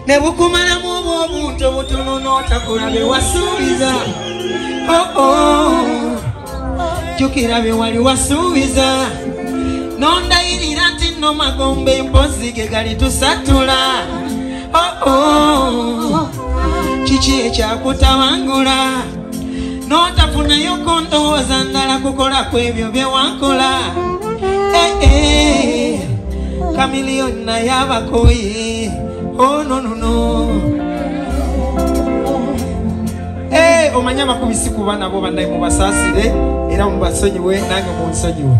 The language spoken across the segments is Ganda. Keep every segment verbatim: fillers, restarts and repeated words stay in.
ne bukumalamu obw'obuntu obutono n'otakola bye wasuubiza. Oh oh, jjukira bye wali wasuubiza. Nondayirira nti nno magombe mpozi ge gali tusatula. Oh oh, kiki ekyakutawangula n'otafunayo kondowooza ndala kukola kw'ebyo bye wankola. Eh eh, Chameleone naye abakoye. Oh no no no. Eh, omanya makubisi kuba nabo bandaye mu basasire era mu basonyiwe nange mu nsonyiwe.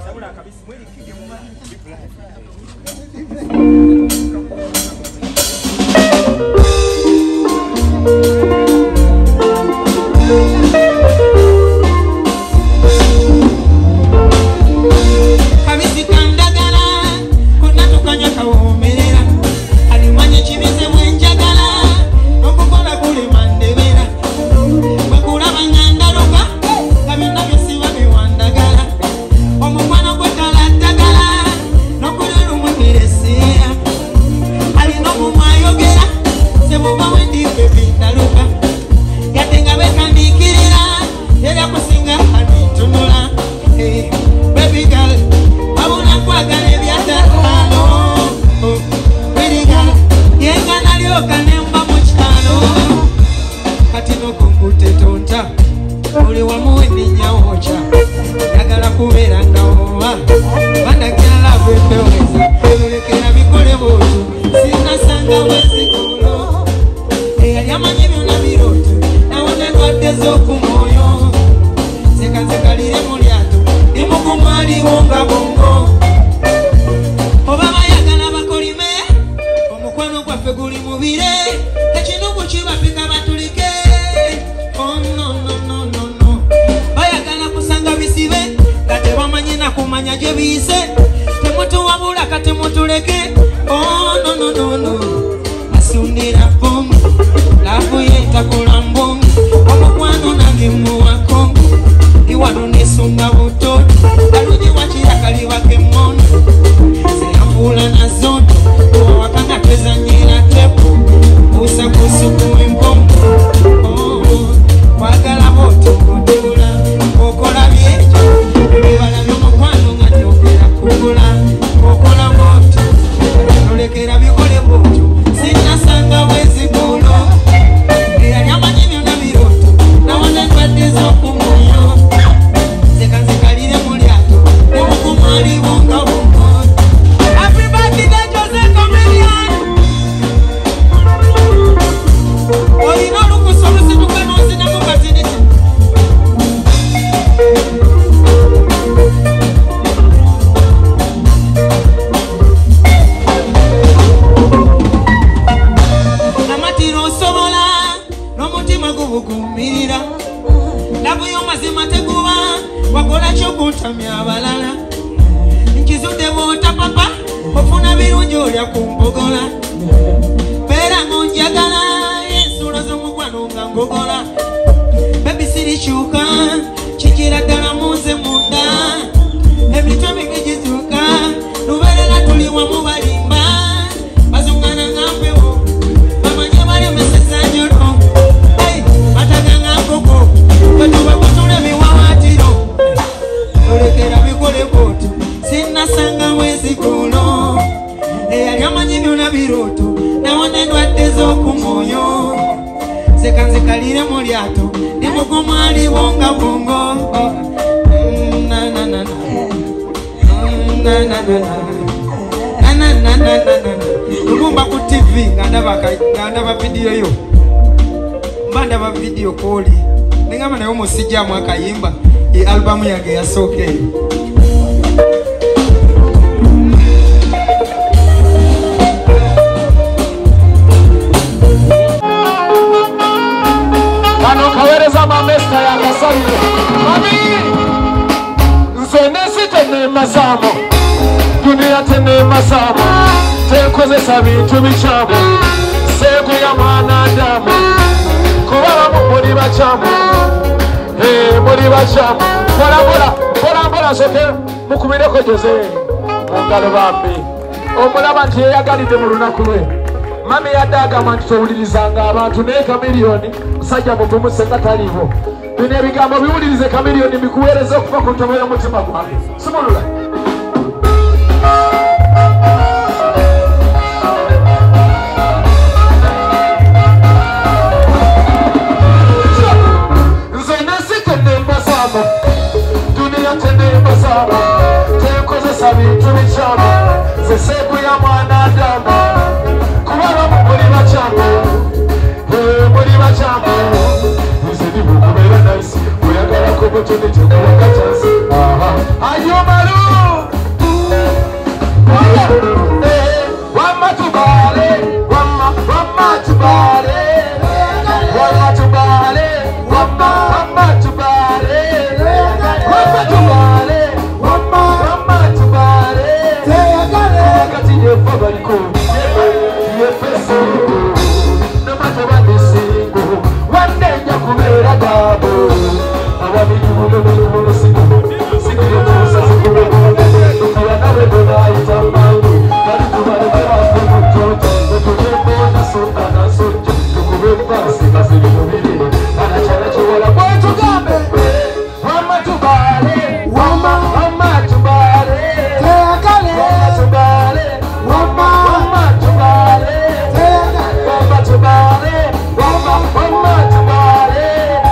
Kayimba e album yake ya soke Kano kawereza mamesta ya kasari Mami Nzone sitene masamo Dunia tene masamo Tekoze sabintu bichamo Segu ya mwanadamu Kubala mukuri bachamu Eh, muri bacha, bora bora, bora bora soke, mukubire ko Jose, mungalo bambi. Omulaba nti yagalide mu lunaku lwe. mami yadagamba nti towulirizanga abantu naye Chameleone musajja mutumuse nga taliiwo. Bino ebigambo biwulirize Chameleone mbikuweereza okuva ku ntobo y'omutima gwange. Simulula. Nze nesike nembasamo dunia tenembasamo tenkozesa bintu bikyamu ze seeku ya mwana Adamu kubala muli bakyamu muli bakyamu nze ndi mukubeera nayisi oyagalako butone tekuwaka kyansi ayomalu wamma tubale wamma wamma tubale wamma tubale wamma wamma tubale wamma tubale wamma wamma tubale wakati yefa baliko yefeso namata bandesingo wandeja kubeera gabo ababiyumulumulumu singo sikiritusa sikubekone tukiwa nawe donayita mangu balitubalekerafunutoto otujembona songa nasojja tukubembasi kasiri mubiri anachala kiwola bwetugambe wamma tubale wamma wamma tubale teakale wamma tubale wamma wamma tubale teakale wamma tubale wamma wamma tubale.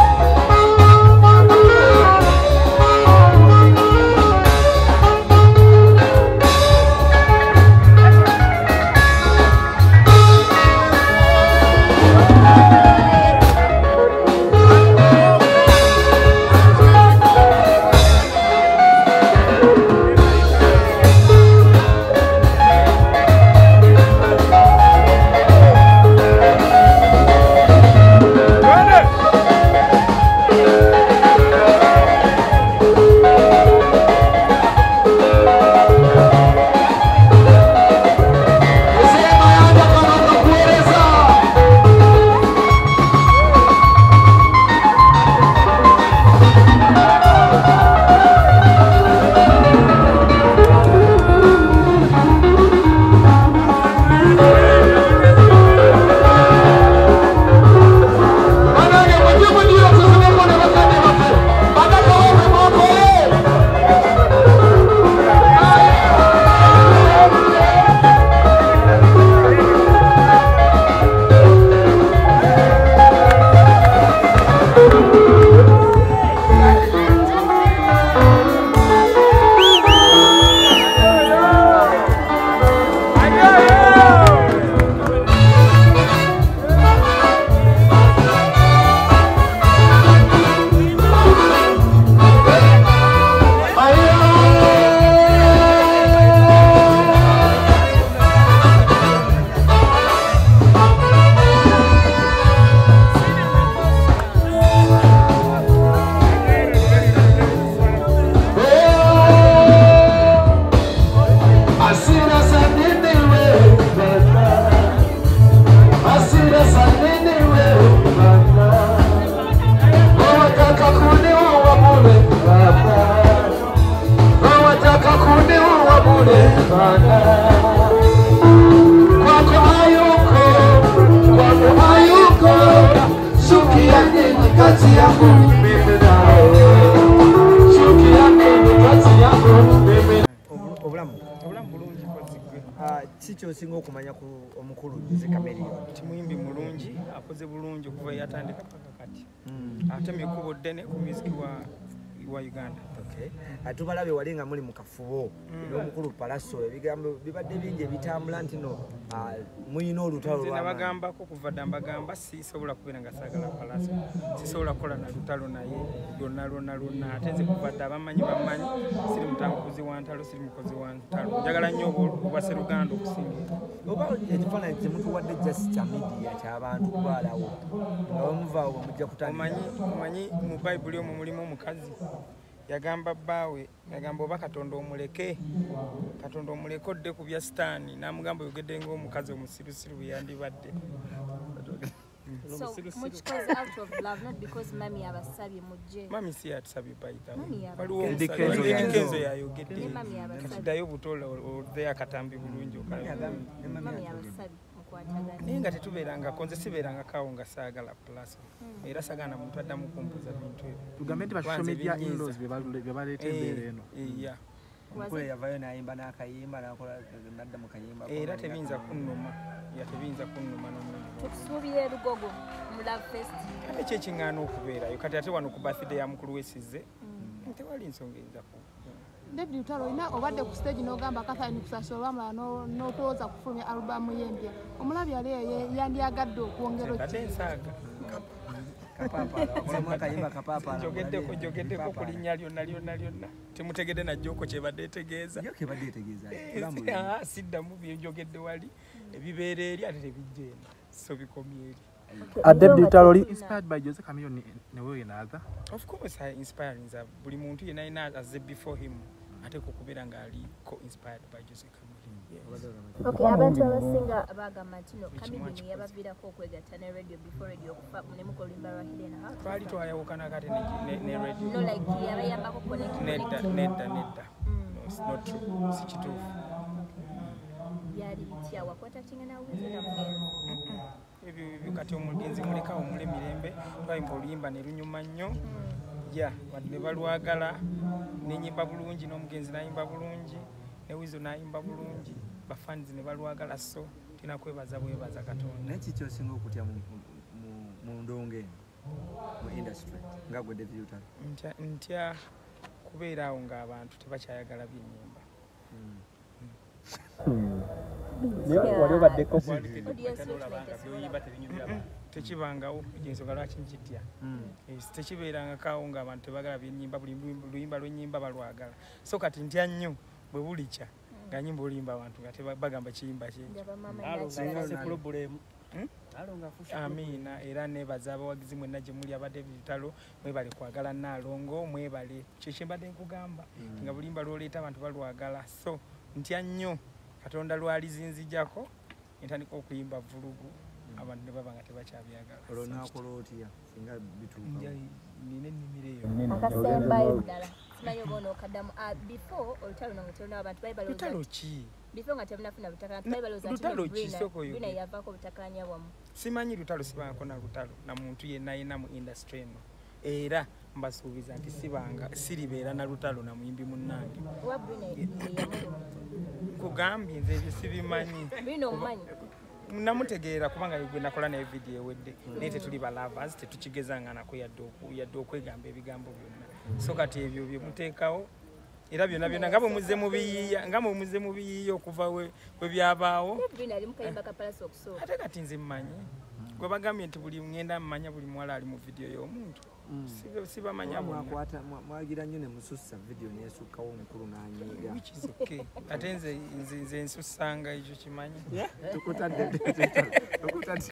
Kicho singa okumanya ku omukulu nze Chameleone timuyimbi mulungi akoze bulungi okuva yatandika paka kati ate mikubo ddene ku muziki wa wa Uganda. Okay. Atubalabe walinga muli mu kafubo n'omukulu Palaso ebigambo bibadde bingi ebitambula ntino muyina olutalo lwa bagamba ko kuva dambagamba si sobola kubera nga sagala Palaso si sobola kola na lutalo naye yonna lonna lonna atenze kubadde abamanyi bamanyi siri mutambuzi wa ntalo siri mukozi wa ntalo njagala nnyo obwase Luganda okusinga oba ekifaananyi kye mutuwadde just kya media ky'abantu kubalawo n'omuva obwo mujja kutandika omanyi omanyi mu Bible omwo mulimu omukazi yagamba bawe yagamba oba Katonda omuleke Katonda omuleke odde ku bya sitaani n'amugamba yogedde ng'omukazi omusirusiru bwe yandibadde. So much cause out of love, not because mami abasabye mujje. Mami si yatusabye bayita. Waliwo Eddykenzo yayogedde. Kati dayo butola odde akatambi bulungi okala. Mami abasabye mukwano. mukwatagana naye nga tetubeerangako nze sibeerangako awo nga saagala plus era sagana muntu addamu kumbuza bintu ebyo tugambe nti ba social media in-laws bye baleeta embeera eno iya omukulu yavayo n'ayimba n'akayimba n'adda mu kayimba era tebiyinza kunnuma ya tebiyinza kunnuma n'omuntu tukusuubira erugogo mu love fest ekyo ekiŋŋaana okubeerayo kati ate wano ku birthday ya mukulu w'essize tewali nsonga eyinza ku David Lutalo ina obadde ku stage n'ogamba Catherine kusasula olwamala n'otowooza kufulumya alubamu y'empya omulabi yali yandiyagadde okwongera ate ensaaga njogeddeko njogeddeko ku linnya lyonna lyonna lyonna temutegedde najjoko kyebadde etegeeza siddamu byenjogedde wali ebibeera eri ate tebijja eno so bikomye eri David Lutalo inspired by Jose Chameleone in a way or another. Of course I inspiring za buli muntu yena ina as before him ate kukubeera nga ali co-inspired by Jose Chameleone. Okay, abantu abasinga bagamba nti no Chameleone yabaviirako okwegatta ne radio before radio okufa ne mukolimba lwa Hidden House. Twali twayawukana kati ne ne radio. No like yabayambako connect. Nedda nedda nedda. No, it's not true. Si kituufu. Yali bitya wakwata tingana uwezo na mugenzi. Ebyo kati omugenzi muleka omule mirembe twayimba oluyimba ne lunyuma nnyo ya ne balwagala nenyimba bulungi n'omugenzi nayimba bulungi ne wizo nayimba bulungi bafanzi ne balwagala so tina kwebaza bwebaza Katonda neki kyosinga okutya mu ndonge mu industry nga gwe David Lutalo ntya ntya kubeerawo ng'abantu tebakyayagala byenyimba wali obaddeko tekibangawo ensonga lwaki nkitya tekibeerangako ng'abantu tebagala byenyimba buli luyimba lwenyimba balwagala so kati ntya nnyo bwe bulikya nga nyimba oluyimba abantu nga bagamba kiyimba kyekyo amiina era nebaza abawagizi mwenna gye muli aba David Lutalo mwebale kwagala Naalongo mwebale kyekyo mbadde nkugamba nga bulimba lwoleeta abantu balwagala so ntya nnyo Katonda lwalizinzijjako entandika okuyimba vulugu abantu ne baba nga tebakyabyagala olwonakola otya singa bituuka nina ennimiro eyo akasembayo ddala simanyi oba onookaddamu before olutalo nange tolina abantu lutalo ki before nga temunafuna butakanya bayibalooza lutalo ki soko yo bina yavaako butakanya bwamu simanyi lutalo sibangako na lutalo na muntu yenna yenna mu industry eno era mbasuubiza nti sibanga siribeera na lutalo na muyimbi munnange kugambye nze ebyo sibimanyi namutegeera kubanga gwe nakola naye vidiyo ewedde naye tetuli balavas tetukigezanga nako yadde okwegamba ebigambo byonna so kati ebyo byemuteekawo era byonna byonna nga bwe muzze mubiyiiya nga bwe muzze mubiyiiya okuva we byabaawo ate kati nze mmanyi gwe bagambye nti buli ngenda mmanya buli muwala ali mu vidiyo y'omuntu sibamanya mwagira nnyo ne musussa vidiyo neyesukkawo omukulu n'anyiiga ate nze nsussanga ekyo kimanyi tukutadde